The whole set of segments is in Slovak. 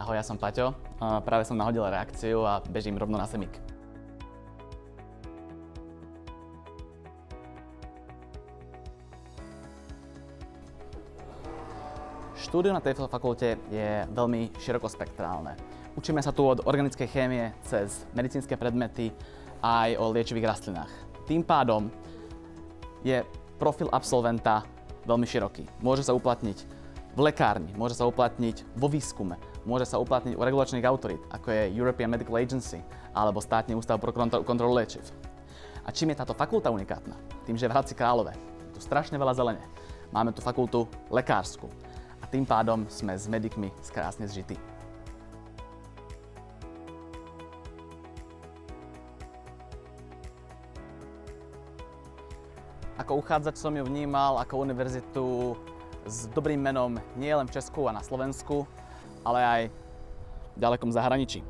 Ahoj, ja som Paťo. Práve som nahodil reakciu a bežím rovno na semik. Štúdium na tejto fakulte je veľmi širokospektrálne. Učíme sa tu od organickej chémie cez medicínske predmety aj o liečivých rastlinách. Tým pádom je profil absolventa veľmi široký. Môže sa uplatniť v lekárni, môže sa uplatniť vo výskume, môže sa uplatniť u regulačných autorít, ako je European Medical Agency alebo Státny ústav pro kontrolu liečiv. A čím je táto fakulta unikátna? Tým, že v Hradci Králové je tu strašne veľa zelene. Máme tu fakultu lekársku a tým pádom sme s medikmi krásne zžití. Ako uchádzač som ju vnímal ako univerzitu s dobrým menom nie len v Česku a na Slovensku, ale aj v ďalekom zahraničí.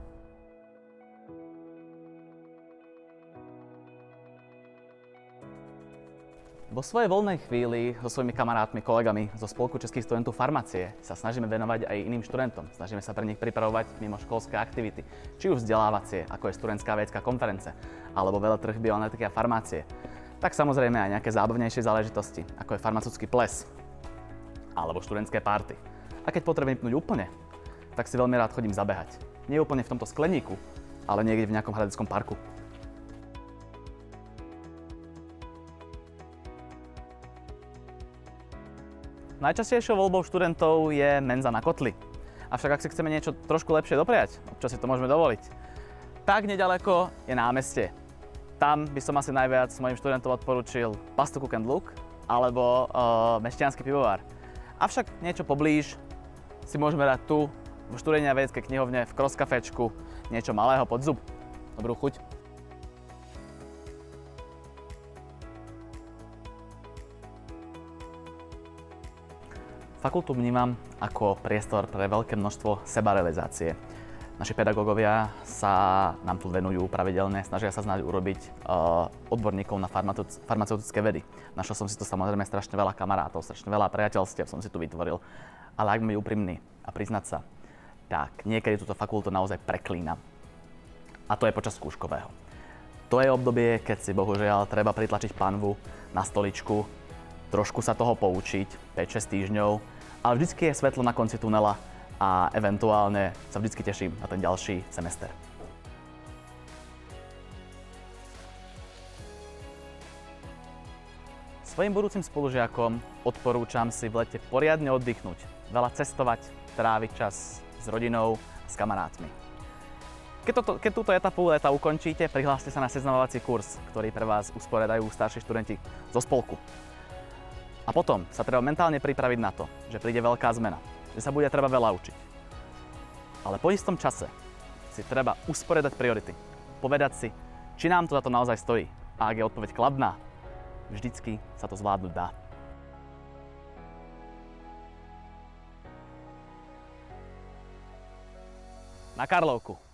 Vo svojej voľnej chvíli so svojimi kamarátmi, kolegami zo Spolku českých študentov farmácie sa snažíme venovať aj iným študentom. Snažíme sa pre nich pripravovať mimoškolské aktivity, či už vzdelávacie, ako je študentská vedecká konference, alebo veletrh bioanalytiky a farmácie. Tak samozrejme aj nejaké zábavnejšie záležitosti, ako je farmaceutický ples alebo študentské party. A keď potrebujem vypnúť úplne, tak si veľmi rád chodím zabehať. Nie úplne v tomto skleníku, ale niekde v nejakom hradeckom parku. Najčastejšou voľbou študentov je menza na kotli. Avšak ak si chceme niečo trošku lepšie dopriať, občas si to môžeme dovoliť, tak nedaleko je námestie. Tam by som asi najviac mojim študentom odporúčil Pastu Cook & Look alebo Mešťanský pivovar. Avšak niečo poblíž si môžeme dať tu v študijnej a vedeckej knihovne v Cross Cafečku niečo malého pod zub. Dobrú chuť. Fakultu vnímam ako priestor pre veľké množstvo sebarealizácie. Naši pedagógovia sa nám tu venujú pravidelne, snažia sa snáď urobiť odborníkov na farmaceutické vedy. Našiel som si tu samozrejme strašne veľa kamarátov, strašne veľa priateľstiev som si tu vytvoril. Ale ak byť úprimný a priznať sa, tak niekedy túto fakultu naozaj preklínam. A to je počas skúškového. To je obdobie, keď si bohužiaľ treba pritlačiť panvu na stoličku, trošku sa toho poučiť, 5-6 týždňov, ale vždycky je svetlo na konci tunela a eventuálne sa vždycky teším na ten ďalší semester. Svojim budúcim spolužiakom odporúčam si v lete poriadne oddychnúť, veľa cestovať, tráviť čas s rodinou a s kamarátmi. Keď túto etapu leta ukončíte, prihláste sa na seznamovací kurz, ktorý pre vás usporiadajú starší študenti zo spolku. A potom sa treba mentálne pripraviť na to, že príde veľká zmena, že sa bude treba veľa učiť. Ale po istom čase si treba usporiadať priority. Povedať si, či nám to za to naozaj stojí. A ak je odpoveď kladná, vždycky sa to zvládnuť dá. Na Karlovku.